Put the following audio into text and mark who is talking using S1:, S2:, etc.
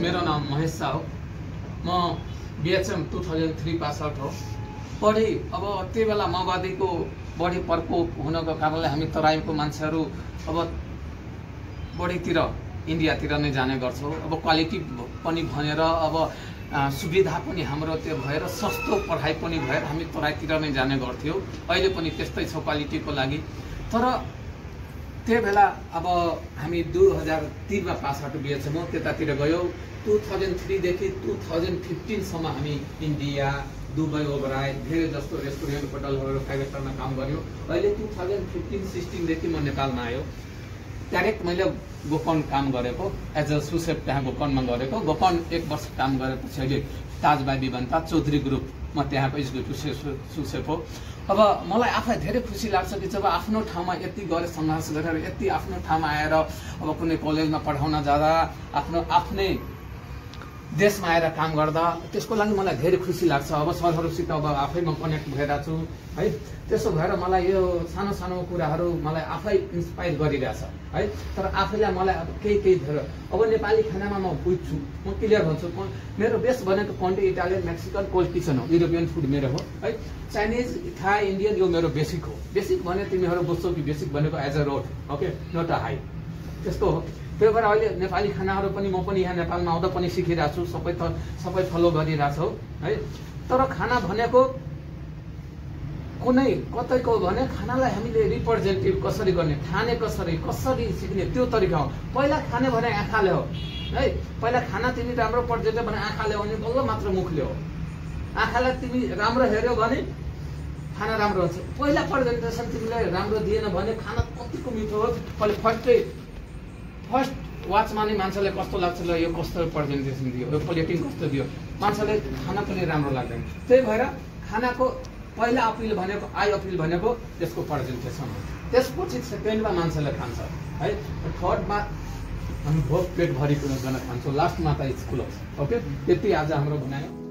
S1: मेरो नाम महेश शाह हो। म BHM 2003 पास आउट हो। बढी अब त्यो बेला माओवादीको बढी प्रकोप हुनको कारणले हामी तराईको मान्छेहरू अब बढीतिर इन्डियातिर नै जाने गर्छौँ। अब क्वालिटी पनि भनेर अब सुविधा पनि हाम्रो त्यो भएर सस्तो पढाइ पनि भएर हामी तराईतिर नै जाने गर्थ्यौँ। अहिले पनि त्यस्तै छ क्वालिटीको लागि। तर त्यो बेला अब हामी 2003 मा पास आउट BHM हो, त्यतातिर गयौँ। 2003 देखि 2015 सम्म हामी इन्डिया, दुबई ओभराई धेरै जस्तो रेस्टुरेन्ट होटलहरू प्राइभेट सेक्टरमा काम गर्यो। अहिले 2015-16 देखि म नेपालमा आयो। डाइरेक्ट मैले गोकर्ण काम गरेको एज अ सुसेफ त्यहाँ गोकर्णमा गरेको। गोकर्ण 1 वर्ष काम गरेपछि अहिले ताजबाई विवन्ता चौधरी ग्रुप म त्यहाँको एक्जिक्युटिभ सुसेफ हो। अब मलाई आफै धेरै खुसी लाग्छ कि जब आफ्नो ठाउँमा यति गरेर सङ्घर्ष गरेर यति आफ्नो ठाउँमा आएर अब कुनै कलेजमा पढाउन जाँदा आफ्नै देशमा आएर काम गर्दा त्यसको लागि मलाई धेरै खुसी लाग्छ। अब सरहरूसित अब आफै म कनेक्ट भइरहेको छु है। त्यसो भएर मलाई यो सानो सानो कुराहरू मलाई आफै इन्सपायर गरिरहेछ है। तर आफैलाई मलाई अब केही धेरै अब नेपाली खानामा म बुझ्छु, म क्लियर भन्छु। मेरो बेस्ट भनेको country Italian, Mexican, cold kitchen हो। युरोपियन फुड मेरो हो है। चाइनिज, थाई, इन्डियन यो मेरो बेसिक हो। बेसिक भने तिमीहरू बुझ्छौ कि बेसिक भनेको as a road, okay, not a high, त्यस्तो हो। त्यही भएर अहिले नेपाली खानाहरू पनि म पनि यहाँ नेपालमा आउँदा पनि सिकिरहेको छु, सबै फलो गरिरहेको छु है। तर खाना भनेको कुनै कतैको भने खानालाई हामीले रिप्रेजेन्टेटिभ कसरी गर्ने, खाने कसरी सिक्ने त्यो तरिका हो। पहिला खाने भने आँखाले हो है। पहिला खाना तिमी राम्रो प्रेजेन्टेटिभ भने आँखाले हो भने बल्ल मात्र मुखले हो। आँखालाई तिमी राम्रो हेऱ्यौ भने खाना राम्रो हुन्छ। पहिला प्रेजेन्टेसन तिमीले राम्रो दिएन भने खाना कतिको मिठो हो। पहिले फर्स्ट वाचमा नै मान्छेलाई कस्तो लाग्छ, ल यो कस्तो प्रेजेन्टेसन दियो, यो प्लेटिङ कस्तो दियो, मान्छेलाई खाना पनि राम्रो लाग्दैन। त्यही भएर खानाको पहिला अपिल भनेको आई अपिल भनेको त्यसको प्रेजेन्टेसन हो। त्यसपछि सेकेन्डमा मान्छेले खान्छ है। थर्डमा हामी भोक पेट भरिकन खान्छौँ, लास्टमा त स्कुल हो। ओके, त्यति आज हाम्रो भनायो।